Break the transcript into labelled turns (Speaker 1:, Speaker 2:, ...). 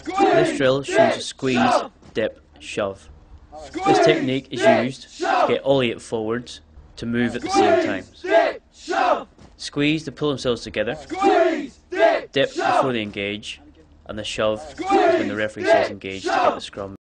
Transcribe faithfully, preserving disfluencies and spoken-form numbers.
Speaker 1: This drill shows a squeeze, dip, shove. This technique is used to get all eight forwards to move at the same time. Squeeze to pull themselves together, dip before they engage, and the shove is when the referee says engage to get the scrum.